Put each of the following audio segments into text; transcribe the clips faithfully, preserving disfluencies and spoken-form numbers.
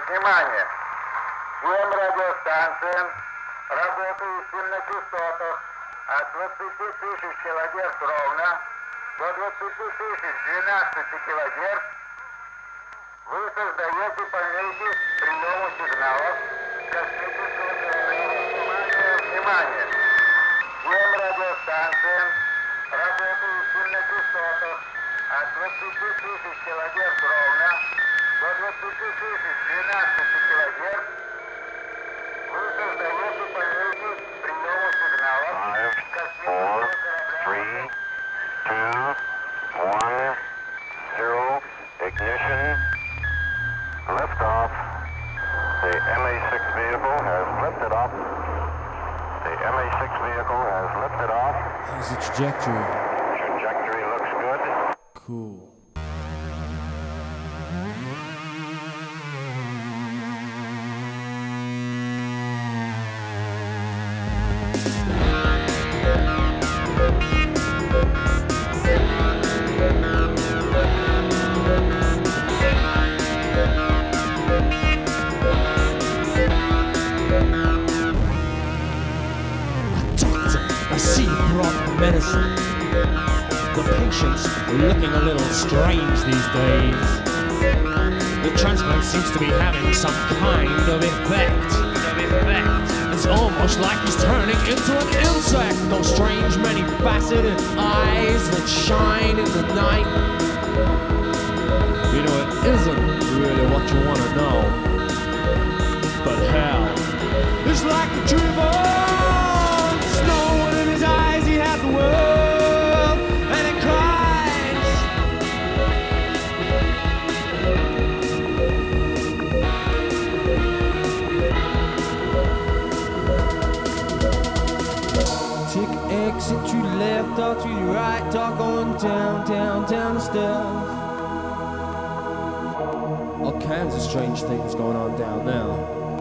Внимание! Всем радиостанциям, работающим на частотах от двадцати тысяч килогерц ровно до двадцати тысяч двенадцати килогерц, вы создаете помехи приему сигналов космического корабля. Внимание, внимание! Всем радиостанциям, работающим на частотах от двадцати тысяч килогерц ровно до двадцати тысяч двенадцати килогерц, вы создаете помехи приему сигналов космического корабля. two, one, zero, ignition, liftoff. The M A six vehicle has lifted off. The M A six vehicle has lifted off. How's the trajectory? Trajectory looks good. Cool. I see you brought medicine. The patients are looking a little strange these days. The transplant seems to be having some kind of effect. It's almost like he's turning into an insect. Those strange many-faceted eyes that shine in the night. You know, it isn't really what you want to know. But hell, it's like the dream of the world, and it cries. Take exit to the left or to the right, or going down, down, down the stairs. All kinds of strange things going on down now.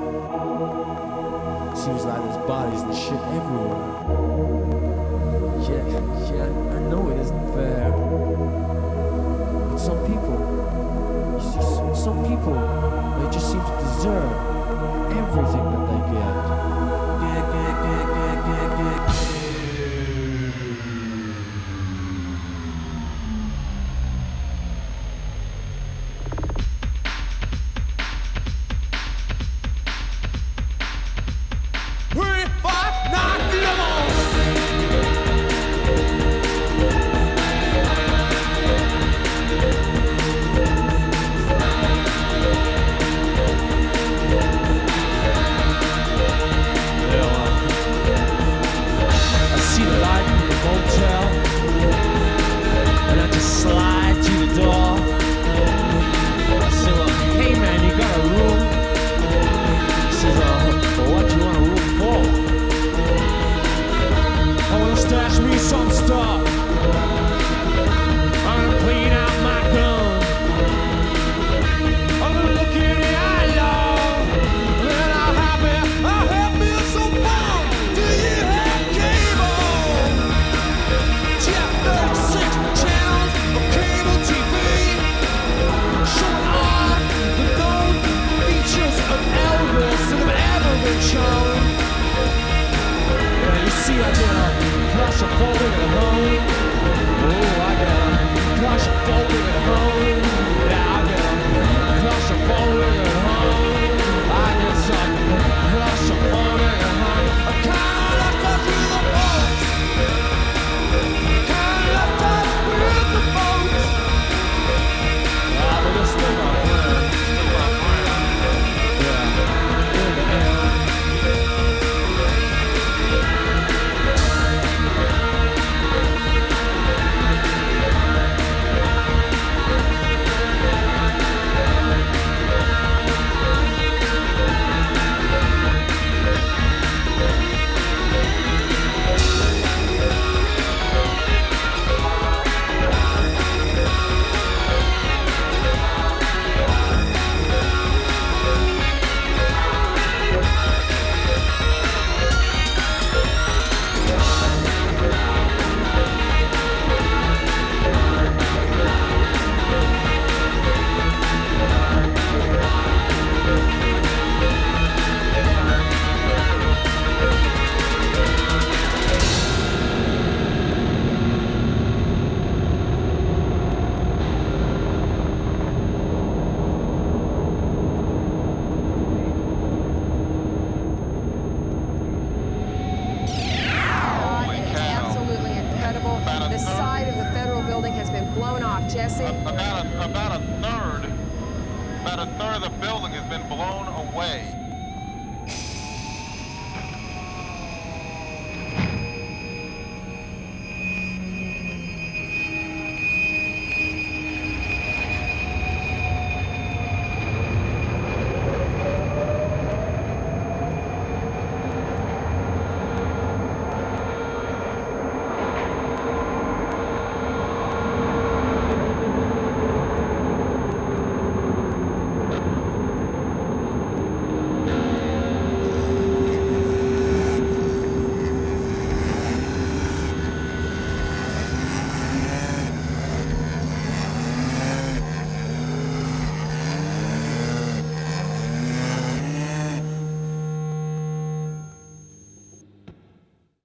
Seems like there's bodies and shit everywhere. Yeah, yeah, I know it isn't fair. But some people, you see, some people, they just seem to deserve everything that they get. Get, get, get, get, get, get. Three, five, nine, eleven. third of the building has been blown away.